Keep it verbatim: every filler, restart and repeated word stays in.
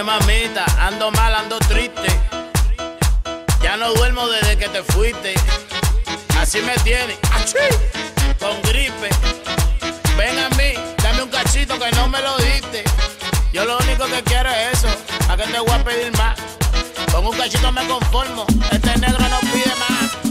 Oye, mamita, ando mal, ando triste. Ya no duermo desde que te fuiste. Así me tienes, ¡achí!, con gripe. Ven a mí, dame un cachito que no me lo diste. Yo lo único que quiero es eso, ¿a qué te voy a pedir más? Con un cachito me conformo, este negro no pide más.